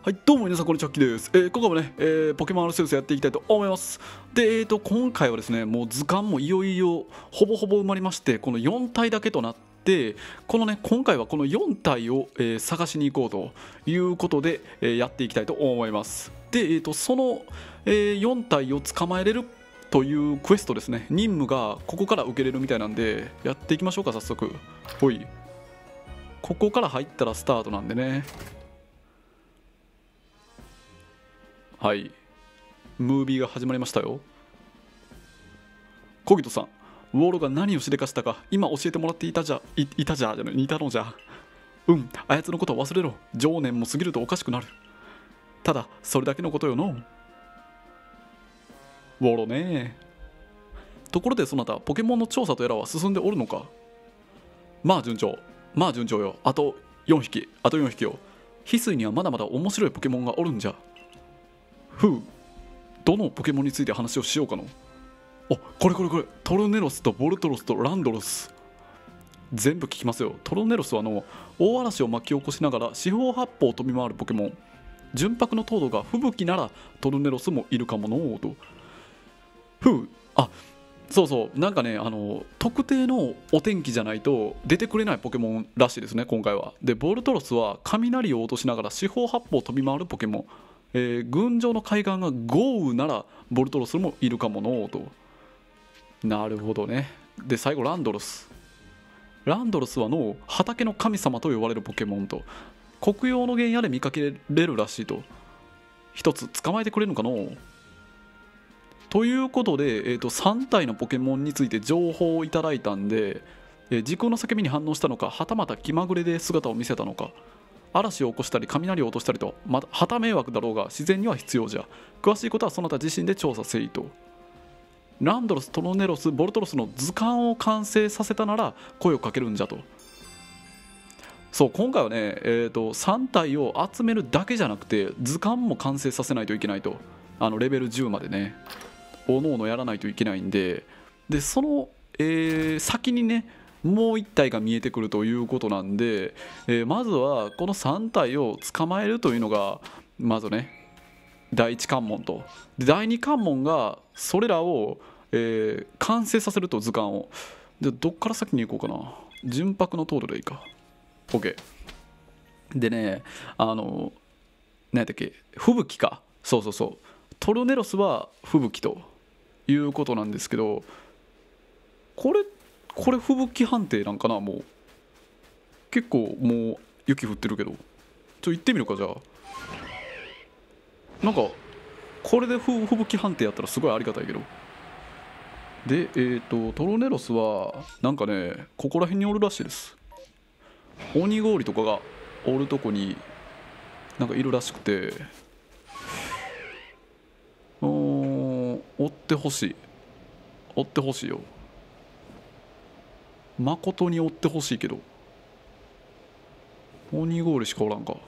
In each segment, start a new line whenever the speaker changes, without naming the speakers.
はい、どうも皆さんこんにちは、キです。今回もね、ポケモンアルセウスやっていきたいと思います。で、今回はですね、もう図鑑もいよいよほぼほぼ埋まりまして、この4体だけとなって、このね、今回はこの4体を、探しに行こうということで、やっていきたいと思います。で、その、4体を捕まえれるというクエストですね、任務がここから受けれるみたいなんで、やっていきましょうか、早速。ほい。ここから入ったらスタートなんでね。はい、ムービーが始まりましたよ。小木戸さん、ウォールが何をしでかしたか今教えてもらっていたじゃいたのじゃ。あやつのことは忘れろ。常年も過ぎるとおかしくなる。ただそれだけのことよの。ウォールね。ところでそなたポケモンの調査とやらは進んでおるのか。まあ順調よ。あと4匹よ。翡翠にはまだまだ面白いポケモンがおるんじゃ。どのポケモンについて話をしようかの。これトルネロスとボルトロスとランドロス、全部聞きますよ。トルネロスは大嵐を巻き起こしながら四方八方飛び回るポケモン。純白の糖度が吹雪ならトルネロスもいるかものと。そうなんかね、特定のお天気じゃないと出てくれないポケモンらしいですね、今回は。でボルトロスは雷を落としながら四方八方飛び回るポケモン。群青の海岸が豪雨ならボルトロスもいるかものと。なるほどね。で最後ランドロスは畑の神様と呼ばれるポケモンと、黒曜の原野で見かけれるらしいと。一つ捕まえてくれるのかのということで、3体のポケモンについて情報をいただいたんで、時空の叫びに反応したのか、はたまた気まぐれで姿を見せたのか。嵐を起こしたり雷を落としたりと、また旗迷惑だろうが自然には必要じゃ。詳しいことはそなた自身で調査せいと。ランドロス、トロネロス、ボルトロスの図鑑を完成させたなら声をかけるんじゃと。そう今回はね、3体を集めるだけじゃなくて図鑑も完成させないといけないと。レベル10までね、おのおのやらないといけないんで、その、先にねもう1体が見えてくるということなんで、まずはこの3体を捕まえるというのがまずね第1関門と。で第2関門がそれらを、完成させると図鑑を。でどっから先に行こうかな。純白の糖度でいいか。 OK でね、何やったっけ、吹雪か。そうトルネロスは吹雪ということなんですけど、これ吹雪判定なんかな。もう結構もう雪降ってるけど、行ってみるか。じゃあなんかこれで吹雪判定やったらすごいありがたいけど。でトロネロスはなんかねここら辺におるらしいです。鬼氷とかがおるとこになんかいるらしくて、追ってほしいよ。誠に追ってほしいけど、鬼氷しかおらんか。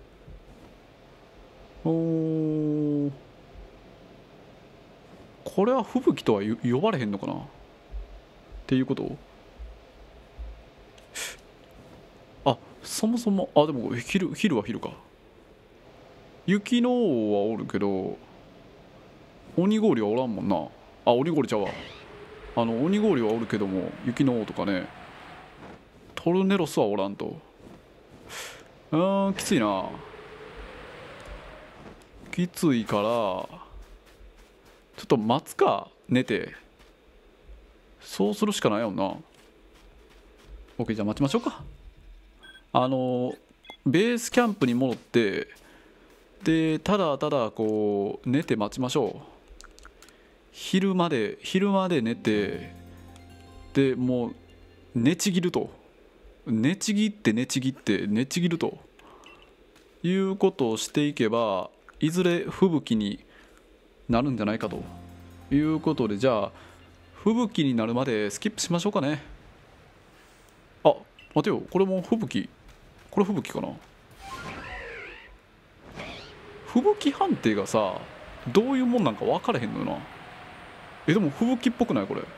これは吹雪とは呼ばれへんのかなっていうこと。そもそもでも昼は昼か。雪の王はおるけど鬼氷はおらんもんな。鬼氷ちゃうわ。鬼氷はおるけども雪の王とかね、トルネロスはおらんと。きついな。きついからちょっと待つか、寝て。そうするしかないよな。 OK じゃあ待ちましょうか。ベースキャンプに戻って、でただこう寝て待ちましょう。昼まで寝て、でもう寝ちぎると。寝ちぎってということをしていけば、いずれ吹雪になるんじゃないかということで、じゃあ吹雪になるまでスキップしましょうかね。待てよ、これ吹雪かな。吹雪判定がさどういうもんなんか分からへんのよな。でも吹雪っぽくないこれ。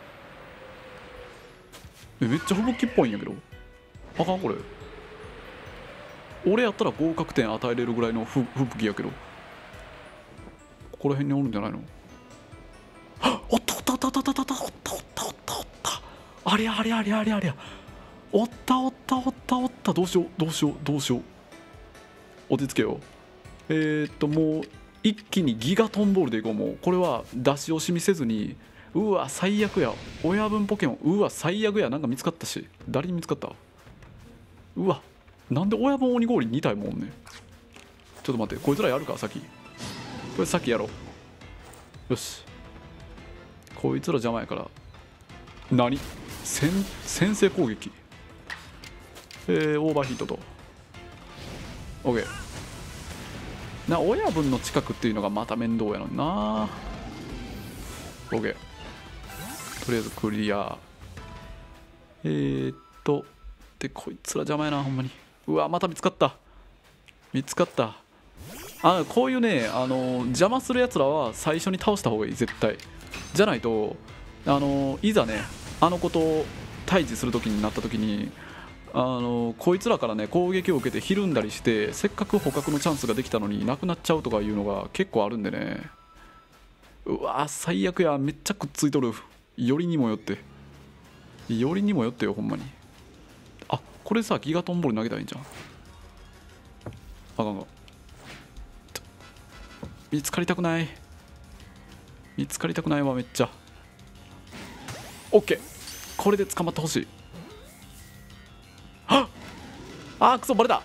めっちゃ吹雪っぽいんやけど。あかんこれ。 俺やったら合格点与えれるぐらいの吹雪やけど、ここら辺におるんじゃないの。おったおったおったおったおったおったおったおったおったおった、ありゃありゃありゃありゃありゃ、おったおったおったおった、どうしようどうしようどうしよう、落ち着けよ。もう一気にギガトンボールでいこう。もうこれは出し惜しみせずに。うわ最悪や、親分ポケモン、うわ最悪や。なんか見つかったし、誰に見つかった。うわなんで親分鬼氷2体もんね。ちょっと待って、こいつらやるか先。これ先やろう。よし、こいつら邪魔やから。何先制攻撃、オーバーヒートと OK な。親分の近くっていうのがまた面倒やのにな。 OK、 とりあえずクリア。でこいつら邪魔やなほんまに。うわまた見つかった、見つかった。こういうね邪魔するやつらは最初に倒した方がいい絶対。じゃないといざねあの子と対峙する時になった時にこいつらからね攻撃を受けてひるんだりして、せっかく捕獲のチャンスができたのになくなっちゃうとかいうのが結構あるんでね。うわ最悪や、めっちゃくっついとる。よりにもよってよりにもよってよほんまに。あこれさギガトンボール投げたらいいんじゃん。あかんか、見つかりたくない、見つかりたくないわめっちゃ。オッケー、これで捕まってほしい。はっ、あーくそバレた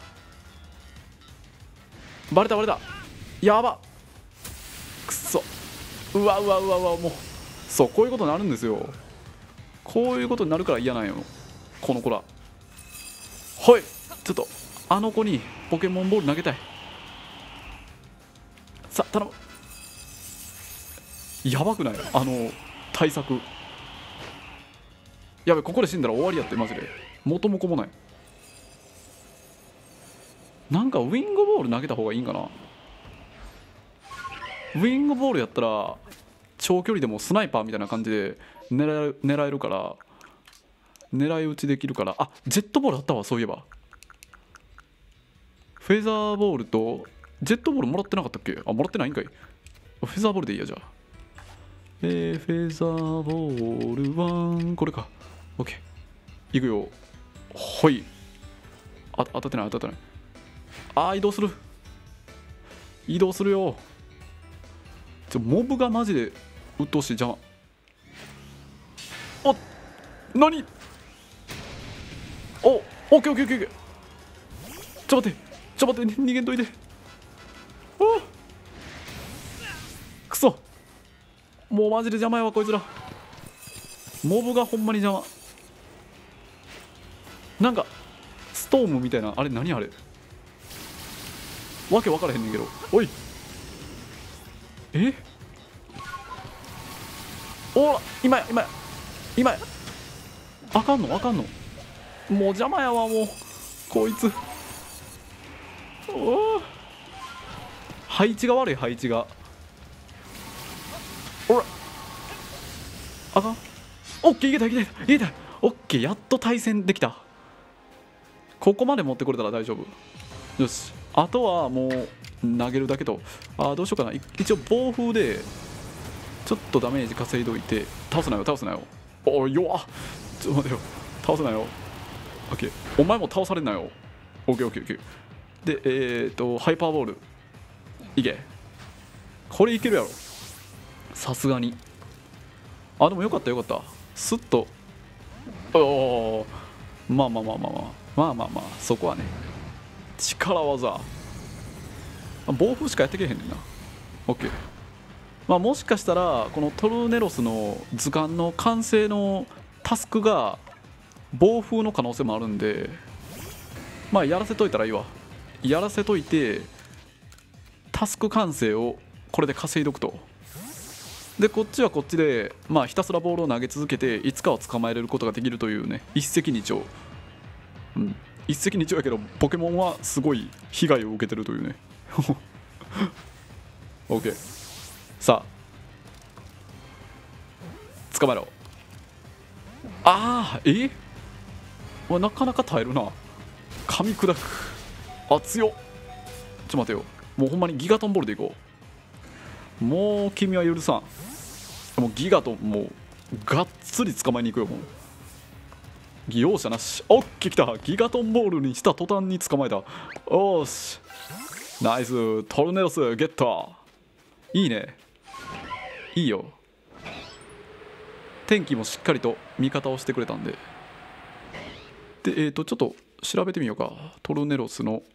バレたバレた、やばくそ、うわうわうわうわ、もうそうこういうことになるんですよ。こういうことになるから嫌なんよこの子ら。ほいちょっとあの子にポケモンボール投げたい。さあ頼む。やばくない対策。やべここで死んだら終わりやってマジで。元も子もない。なんかウィングボール投げた方がいいんかな。ウィングボールやったら長距離でもスナイパーみたいな感じで狙えるから、狙い撃ちできるから。あジェットボールあったわそういえば。フェザーボールとジェットボールもらってなかったっけ。あもらってないんかい。フェザーボールでいいやじゃあ。フェザーボール1これか。 OK いくよ。ほい、当たってない当たってない。移動する移動するよ。モブがマジで鬱陶しい邪魔。お何おオッケーオッケーオッケー。ちょっと待って逃げんといて。おくそ、もうマジで邪魔やわこいつら。モブがほんまに邪魔。なんかストームみたいな、あれ何あれ、わけ分からへんねんけど。おいおら今やあかんのもう邪魔やわもうこいつ。お配置が悪い、配置が。おらあかん。オッケーいけたオッケーやっと対戦できた。ここまで持ってこれたら大丈夫。よしあとはもう投げるだけと。どうしようかな。一応暴風でちょっとダメージ稼いどいて。倒すなよおい弱っ、ちょっと待てよ、倒すなよ。オッケーお前も倒されんなよ。オッケーでハイパーボールいけ。これいけるやろさすがに。でもよかったスッと。まあそこはね力技。暴風しかやってけへんねんな。 OK、もしかしたらこのトルネロスの図鑑の完成のタスクが暴風の可能性もあるんで、やらせといたらいいわ。やらせといてタスク完成をこれで稼いどくと。でこっちはこっちでひたすらボールを投げ続けていつかは捕まえれることができるというね、一石二鳥。一石二鳥やけどポケモンはすごい被害を受けてるというね。OK さあ捕まえろ。なかなか耐えるな。噛み砕く。 あ、強っ。ちょっと待てよ。もうほんまにギガトンボールでいこう。もう君は許さん。もうギガトン、もうがっつり捕まえに行くよ。もう容赦なし。オッケー、来た。ギガトンボールにした途端に捕まえた。おーし、ナイス。トルネロスゲット。いいね、いいよ。天気もしっかりと味方をしてくれたんで。でちょっと調べてみようか。トルネロスの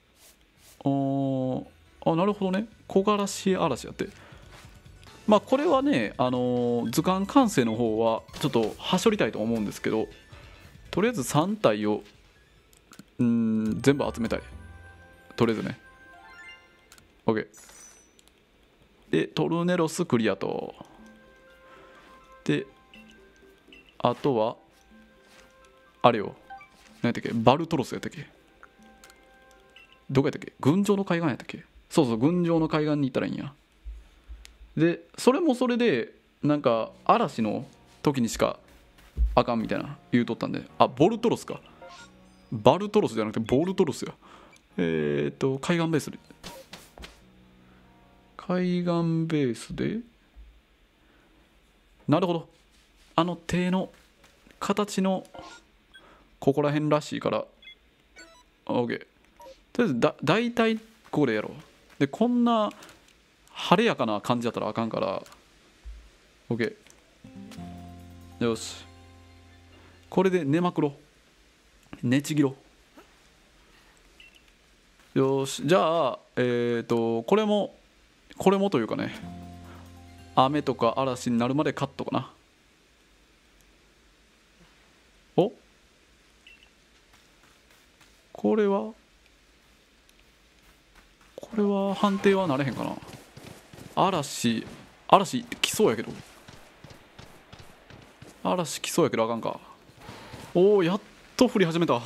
なるほどね。木枯らし嵐やって。まあこれはね、図鑑完成の方はちょっとはしょりたいと思うんですけど、とりあえず3体を全部集めたい。とりあえずね。 OK でトルネロスクリアと。であとはあれよ、何やったっけ、バルトロスやったっけ、どこやったっけ、群青の海岸やったっけ。そうそう、群青の海岸に行ったらいいんや。でそれもそれでなんか嵐の時にしかあかんみたいな言うとったんで、あ、ボルトロスか。バルトロスじゃなくてボルトロスや。海岸ベースで、海岸ベースで、なるほど、あの手の形のここら辺らしいから OK。 とりあえず大体これやろう。でこんな晴れやかな感じだったらあかんから OK。 よし、これで寝まくろ、寝ちぎろ。よし、じゃあこれもというかね、雨とか嵐になるまでカットかな。お、これは判定はなれへんかな。嵐来そうやけど、嵐来そうやけどあかんか。おお、やっと降り始めた。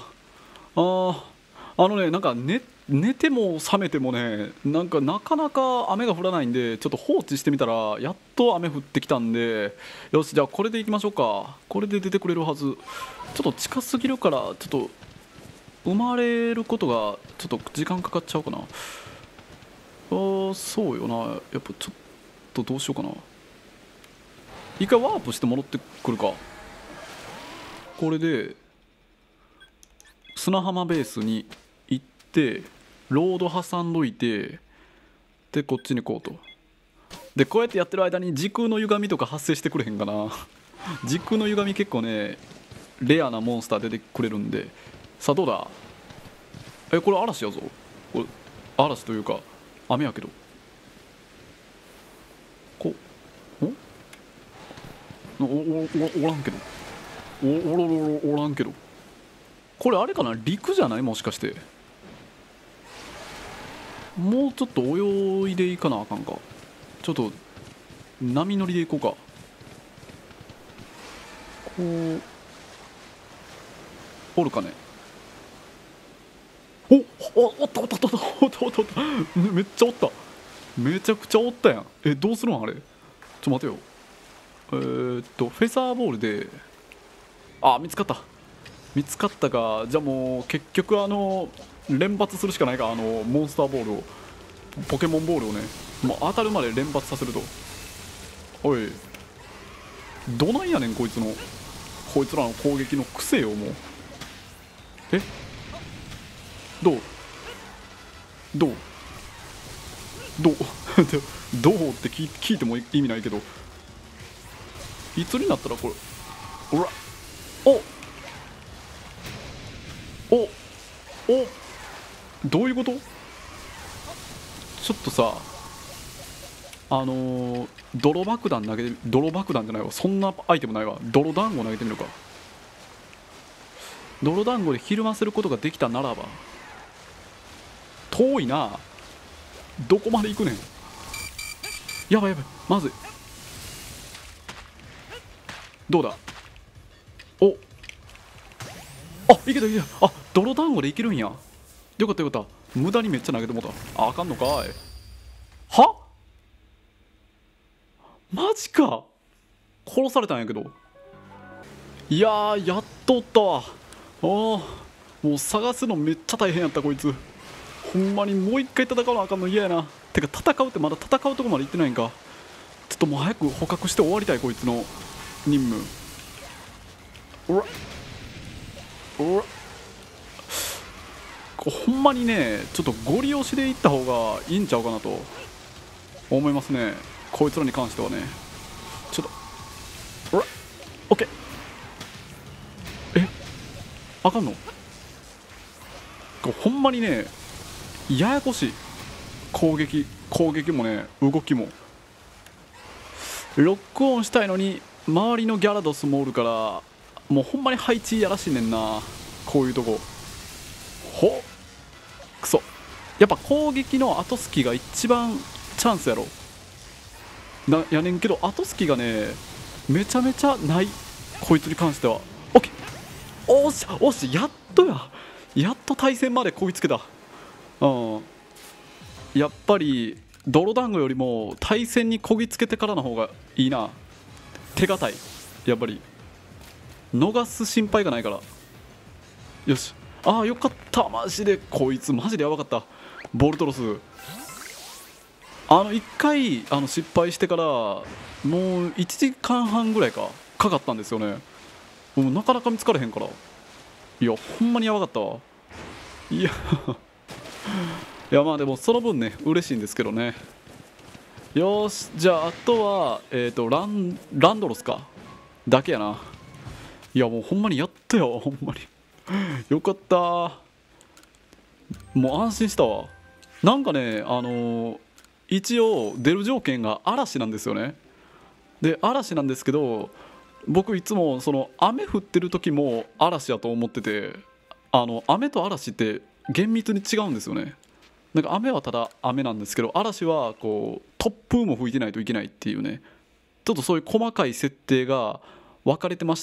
なんか寝ても覚めてもね、なんかなかなか雨が降らないんで、ちょっと放置してみたらやっと雨降ってきたんで、よし、じゃあこれでいきましょうか。これで出てくれるはず。ちょっと近すぎるから、ちょっと生まれることがちょっと時間かかっちゃうかな。そうよな。やっぱちょっとどうしようかな。一回ワープして戻ってくるか。これで砂浜ベースに行ってロード挟んどいて、でこっちにこうと。でこうやってやってる間に時空の歪みとか発生してくれへんかな。時空の歪み結構ねレアなモンスター出てくれるんで。さあどうだ。これ嵐やぞ。これ嵐というか雨やけど、おらんけど、おらんけど、これあれかな、陸じゃない、もしかして。もうちょっと泳いでいかなあかんか。ちょっと波乗りでいこうか。こうおるかね。おったおったおったおったおったおったおった、めっちゃおった、めちゃくちゃおったやん。どうするんあれ。ちょ待てよ。フェザーボールで、見つかった、見つかったか。じゃあもう結局連発するしかないか。モンスターボールを、ポケモンボールをね、もう当たるまで連発させると。おい、どないやねんこいつらの攻撃の癖よ。もうどうどうどうどうって聞いても意味ないけど、いつになったらこれ、ほら、おどういうこと。ちょっとさ、泥爆弾投げて、泥爆弾じゃないわ、そんなアイテムないわ。泥団子投げてみるか。泥団子でひるませることができたならば。遠いな、どこまで行くねん。やばいやばい、まずい。どうだ。いけたいけた。泥団子でいけるんや。よかったよかった。無駄にめっちゃ投げてもうた。あかんのかい。は、マジか。殺されたんやけど。いやー、やっとおったわ。もう探すのめっちゃ大変やったこいつ。 ほんまにもう一回戦わなあかんの嫌やな。てか戦うってまだ戦うとこまで行ってないんか。ちょっともう早く捕獲して終わりたいこいつの任務。うわうわ、ほんまにねちょっとゴリ押しでいった方がいいんちゃうかなと思いますね、こいつらに関してはね。ちょっとうわオッケー。えあかんの。ほんまにねややこしい。攻撃もね動きもロックオンしたいのに周りのギャラドスもおるからもうほんまに配置やらしいねんな、こういうとこ。ほくそ、やっぱ攻撃の後隙が一番チャンスやろやねんけど、後隙がねめちゃめちゃない、こいつに関しては。オッケー、おしおし、やっとやっと対戦までこぎつけた。やっぱり泥団子よりも対戦にこぎつけてからの方がいいな。手堅い、やっぱり逃す心配がないから。よし、ああよかった、マジでこいつマジでやばかった。ボルトロス1回失敗してからもう1時間半ぐらいかかったんですよね。もうなかなか見つからへんから、いやほんまにやばかったわ。いやいやまあでもその分ね嬉しいんですけどね。よし、じゃああとはランドロスかだけやな。いやもうほんまにやったよ、ほんまによかった、もう安心したわ。なんかね一応出る条件が嵐なんですよね。で嵐なんですけど、僕いつもその雨降ってる時も嵐やと思ってて、雨と嵐って厳密に違うんですよね。なんか雨はただ雨なんですけど、嵐はこう突風も吹いてないといけないっていうね、ちょっとそういう細かい設定が分かれてまして、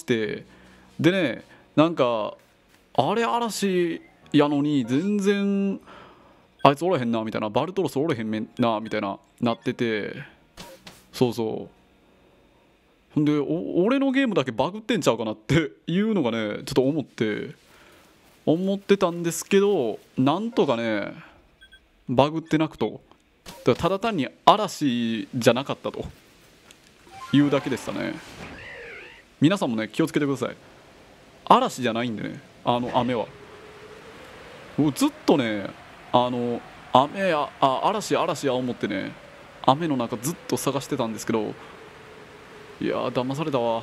でね、なんかあれ嵐やのに全然あいつおらへんなみたいな、バルトロスおらへんなみたいななってて、そうそう、ほんで俺のゲームだけバグってんちゃうかなっていうのがねちょっと思ってたんですけど、なんとかねバグってなくと、だからただ単に嵐じゃなかったというだけでしたね。皆さんもね気をつけてください、嵐じゃないんでね、雨は。もうずっとね雨や嵐や思ってね、雨の中ずっと探してたんですけど、いやー騙されたわ。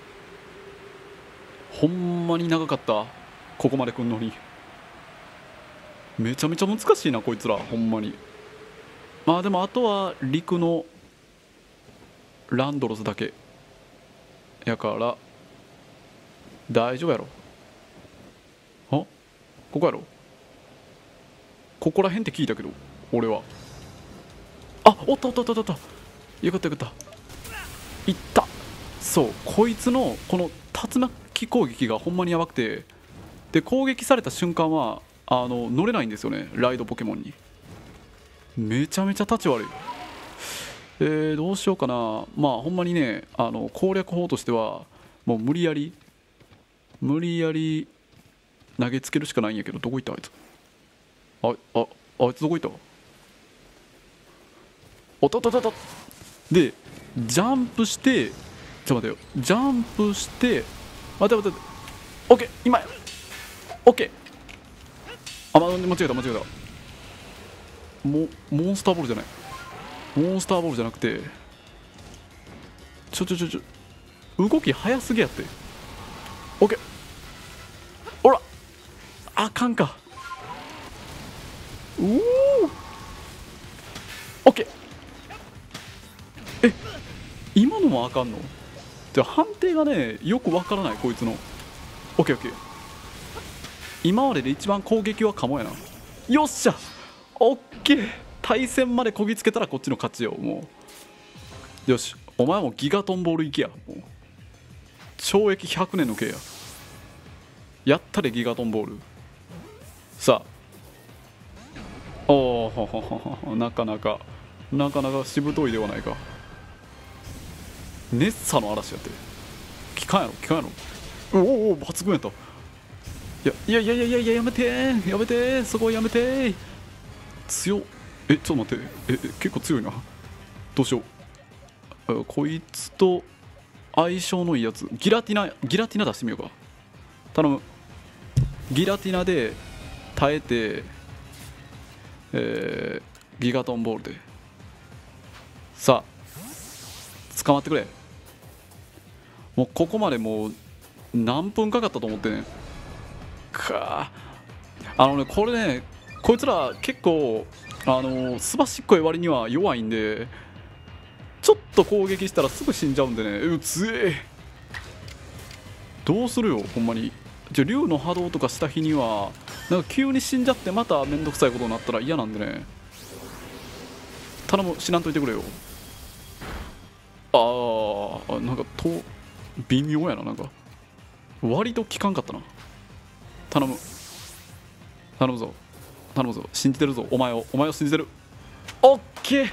ほんまに長かった、ここまで来んのに。めちゃめちゃ難しいなこいつらほんまに。まあでもあとは陸のランドロスだけやから大丈夫やろ。ここやろ、ここら辺って聞いたけど俺は。おったおったおったおった、よかったよかった、いった。そう、こいつのこの竜巻攻撃がほんまにやばくて、で攻撃された瞬間は乗れないんですよね、ライドポケモンに。めちゃめちゃ立ち悪い。どうしようかな。まあほんまにね攻略法としてはもう無理やり投げつけるしかないんやけど、どこ行ったあいつ。あいつどこ行った。おっとっとっとっと。でジャンプして、ちょっと待てよ、ジャンプして待てオッケー、今やオッケー。間違えたモンスターボールじゃない、モンスターボールじゃなくて、動き早すぎやって。オッケー、ほらあかんか。オッケー。今のもあかんの。じゃあ判定がねよくわからないこいつの。オッケーオッケー、今までで一番攻撃はカモやな。よっしゃオッケー、対戦までこぎつけたらこっちの勝ちよ。もうよし、お前もギガトンボールいけや。もう懲役100年の刑や。やったでギガトンボール。さあ、なかなかしぶといではないか。ネッサの嵐やって、機関やろ。お抜群やった。いややめてそこやめて。 強っ。ちょっと待って、結構強いな。どうしよう。こいつと相性のいいやつ、ギラティナ出してみようか。頼む。ギラティナで耐えて、ギガトンボールでさあ捕まってくれ。もうここまでもう何分かかったと思ってね。これね、こいつら結構すばしっこい割には弱いんで、ちょっと攻撃したらすぐ死んじゃうんでね。強え。どうするよほんまに。竜の波動とかした日にはなんか急に死んじゃってまためんどくさいことになったら嫌なんでね。頼む、死なんといてくれよ。なんか微妙やな。なんか割と効かんかったな。頼む頼むぞ頼むぞ、信じてるぞ。お前を信じてる。オッケー。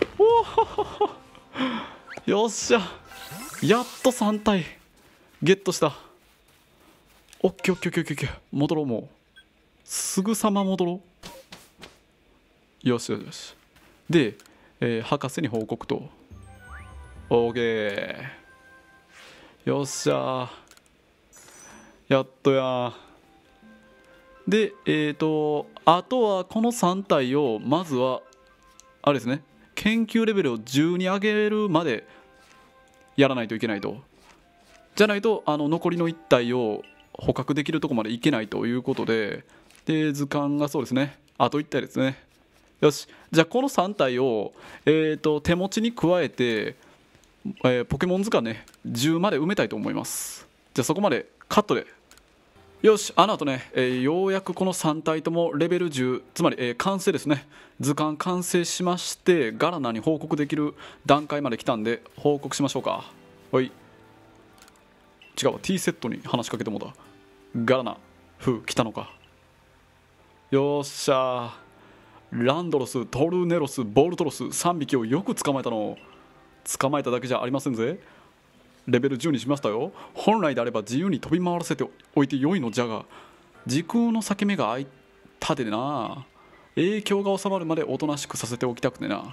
よっしゃ、やっと3体ゲットした。オッケーオッケーオッケーオッケー。戻ろう。もうすぐさま戻ろう。よしよしよし。で、博士に報告と。オーケー。よっしゃ、やっとや。であとはこの3体をまずはあれですね、研究レベルを10に上げるまでやらないといけないと。じゃないと残りの1体を捕獲できるとこまでいけないということで、図鑑がそうですね、あと1体ですね。よし、じゃあこの3体を、手持ちに加えて、ポケモン図鑑ね10まで埋めたいと思います。じゃあそこまでカットで。よし、あの後ね、ようやくこの3体ともレベル10、つまり、完成ですね。図鑑完成しまして、ガラナに報告できる段階まで来たんで報告しましょうか。はい、違うわ、 T セットに話しかけてもだ。ガラナ来たのか。よっしゃ、ランドロス、トルネロス、ボルトロス3匹をよく捕まえたの。捕まえただけじゃありませんぜ。レベル10にしましたよ。本来であれば自由に飛び回らせておいてよいのじゃが、時空の裂け目が開いたでな、影響が収まるまでおとなしくさせておきたくてな。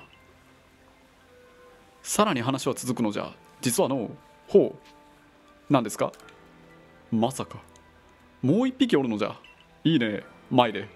さらに話は続くのじゃ。実はほう、何ですか。まさかもう一匹おるのじゃ。いいね、前で。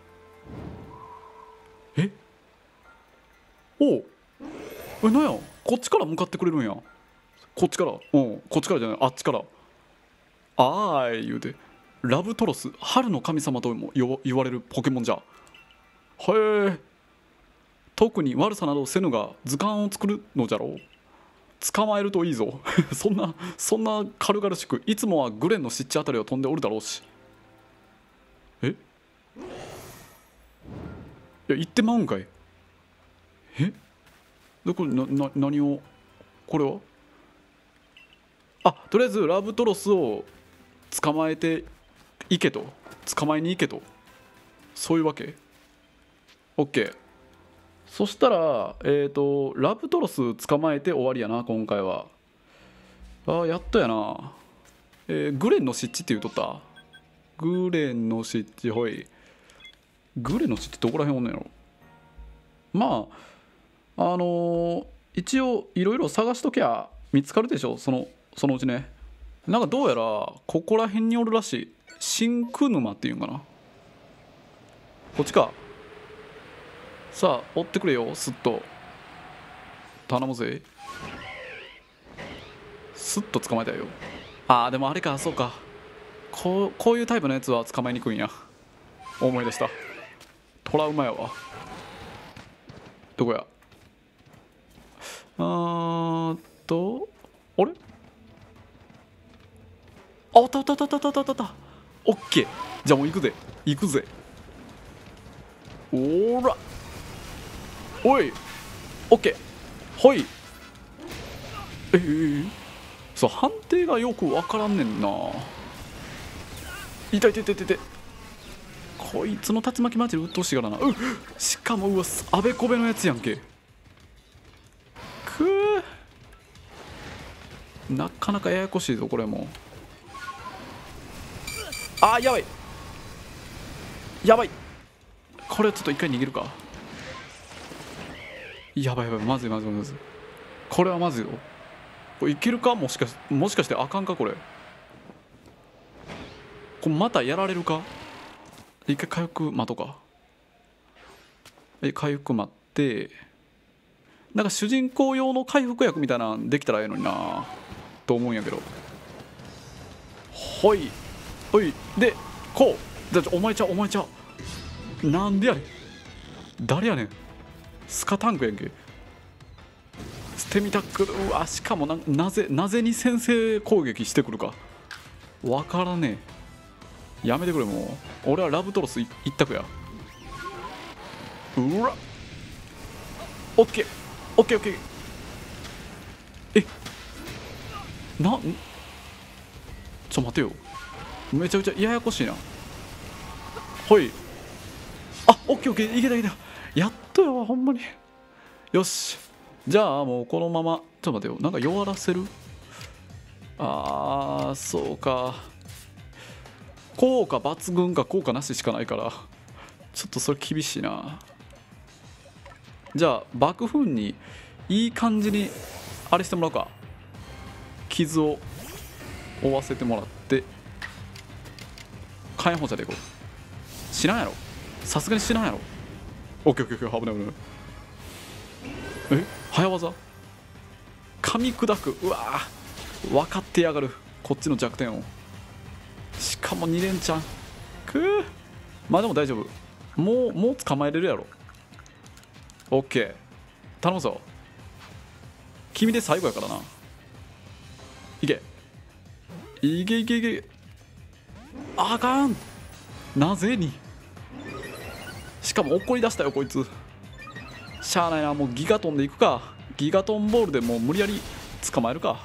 なんや、こっちから向かってくれるんや。こっちから、こっちからじゃない、あっちから。言うて、ラブトロス、春の神様とも言われるポケモンじゃ。へえ、特に悪さなどせぬが図鑑を作るのじゃろう。捕まえるといいぞ。そんな軽々しく、いつもはグレンの湿地あたりを飛んでおるだろうし。いや、行ってまうんかい。でこれ何を、これはとりあえずラブトロスを捕まえていけと、捕まえに行けと、そういうわけ。 OK。 そしたらラブトロス捕まえて終わりやな今回は。やっとやな。グレンの湿地って言うとった。グレンの湿地、ほい。グレンの湿地どこら辺おんねんやろ。まあ一応いろいろ探しときゃ見つかるでしょ、そのうちね。なんかどうやらここら辺におるらしい。シンク沼っていうんかな。こっちか。さあ追ってくれよ、すっと頼むぜ。すっと捕まえたよ。でもあれか、そうか、こういうタイプのやつは捕まえにくいんや。思い出した、トラウマやわ。どこや。あれ、おった。オッケー。じゃあもう行くぜおーら、おい、オッケー、ほい。そう、判定がよく分からんねんな。痛い。こいつの竜巻マジで鬱陶しいからな。しかもあべこべのやつやんけ。なかなかややこしいぞこれも。やばい、これちょっと一回逃げるか。 やばいやばい、まずいまずいまずい。これはまずいよ。これいけるか、もしかしてあかんかこれ。これまたやられるか。一回回復待とうか。回復待って、なんか主人公用の回復薬みたいなのできたらええのになと思うんやけど。ほいほいでこう。じゃあお前ちゃうなんでやねん、誰やねん、スカタンクやんけ。捨てみたくる。うわ、しかもなぜに先制攻撃してくるかわからねえ。やめてくれ。もう俺はラブトロス一択や。うわ、オッケーオッケーオッケー。ちょ待てよ、めちゃくちゃややこしいな。ほい、あ、オッケーオッケー、いけたいけた、やっとやわほんまに。よし、じゃあもうこのまま。ちょっと待てよ、なんか弱らせる。そうか、効果抜群か効果なししかないから、ちょっとそれ厳しいな。じゃあ爆風にいい感じにあれしてもらうか。傷を負わせてもらって、火炎放射でいこう。知らんやろ、さすがに知らんやろ。オッケーオッケーオッケー、危ない危ない。早技噛み砕く。うわー、分かってやがる、こっちの弱点を。しかも2連チャン。まあでも大丈夫、もう捕まえれるやろ。オッケー、頼むぞ。君で最後やからな。いけいけいけいけ。あかん、なぜに。しかも怒り出したよこいつ。しゃあないな、もうギガトンでいくか。ギガトンボールでもう無理やり捕まえるか。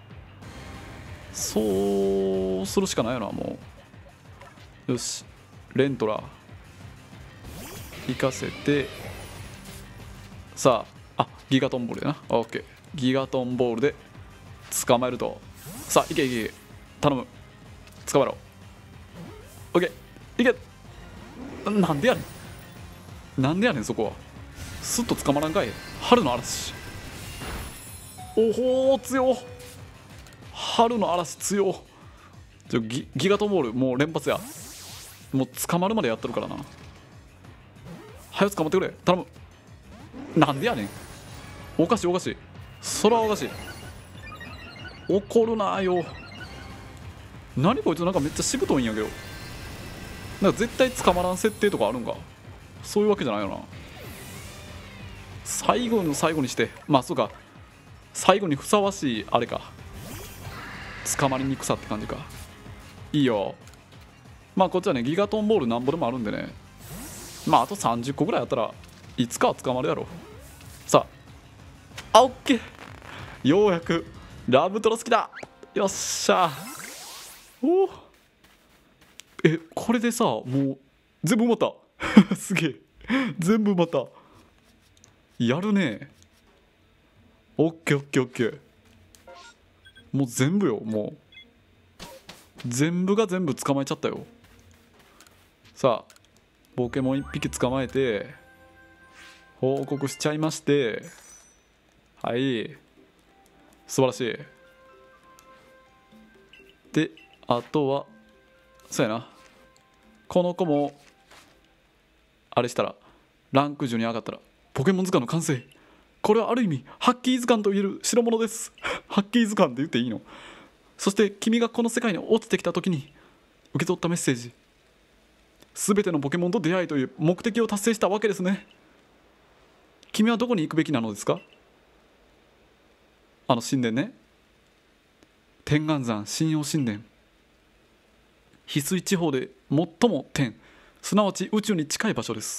そうするしかないよなもう。よし、レントラ行かせて、さあ、ギガトンボールやな。オッケー、ギガトンボールで捕まえると。さあ、いけいけ、頼む、捕まえろ。オッケー、いけ。なんでやねん、なんでやねん、そこはスッと捕まらんかい。春の嵐。おほー、強っ、春の嵐強っ。ギガトンボールもう連発や。もう捕まるまでやってるからな。早く捕まってくれ、頼む。なんでやねん、おかしいおかしい、それはおかしい。怒るなよ。何こいつ、なんかめっちゃしぶといんやけど。なんか絶対捕まらん設定とかあるんか。そういうわけじゃないよな。最後の最後にして、まあそうか、最後にふさわしいあれか、捕まりにくさって感じか。いいよ。まあこっちはね、ギガトンボールなんぼでもあるんでね、まああと30個ぐらいやったらいつかは捕まるやろ。さあ、オッケー、ようやくラブトロ好きだ。よっしゃ。おお、これでさ、もう全部埋まったすげえ、全部埋まった。やるね。オッケーオッケーオッケー、もう全部よ。もう全部が全部捕まえちゃったよ。さあ、ポケモン1匹捕まえて報告しちゃいまして、はい、素晴らしい。で、あとはそうやな、この子もあれしたら、ランク10に上がったらポケモン図鑑の完成。これはある意味ハッキー図鑑といえる代物ですハッキー図鑑って言っていいの。そして君がこの世界に落ちてきた時に受け取ったメッセージ、全てのポケモンと出会いという目的を達成したわけですね。君はどこに行くべきなのですか。あの神殿ね、天眼山信用神殿、翡翠地方で最も天、すなわち宇宙に近い場所です。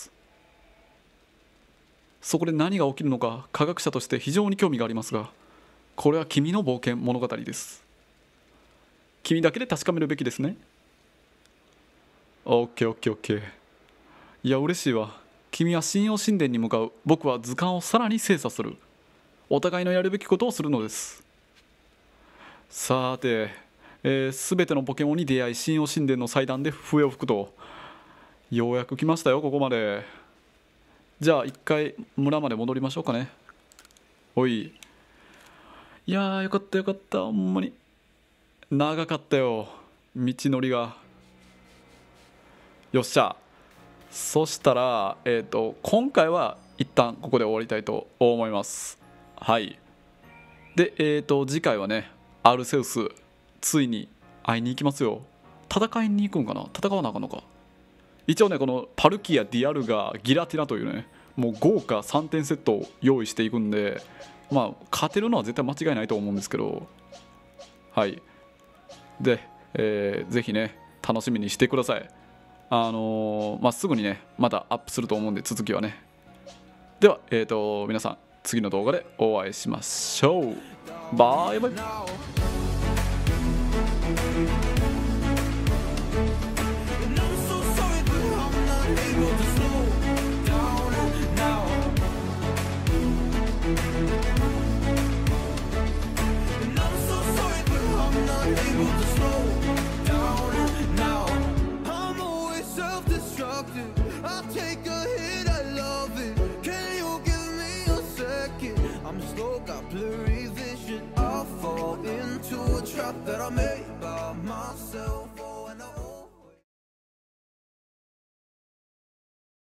そこで何が起きるのか科学者として非常に興味がありますが、これは君の冒険物語です。君だけで確かめるべきですね。オッケーオッケーオッケー。いや嬉しいわ。君は信用神殿に向かう、僕は図鑑をさらに精査する。お互いのやるべきことをするのです。さて、全てのポケモンに出会い、信用神殿の祭壇で笛を吹くと。ようやく来ましたよ、ここまで。 じゃあ一回村まで戻りましょうかね。おい、いやーよかったよかった、ほんまに長かったよ道のりが。よっしゃ。そしたら今回は一旦ここで終わりたいと思います。はい。で次回はね、アルセウスついに会いに行きますよ。戦いに行くんかな、戦わなあかんのか。一応ね、このパルキア、ディアルガ、ギラティナというね、もう豪華3点セットを用意していくんで、まあ勝てるのは絶対間違いないと思うんですけど、はい。で、ぜひね楽しみにしてください。すぐにねまたアップすると思うんで、続きはね。では皆さん次の動画でお会いしましょう。バイバイ。
Blurry vision, I'll fall into a trap that I made by myself.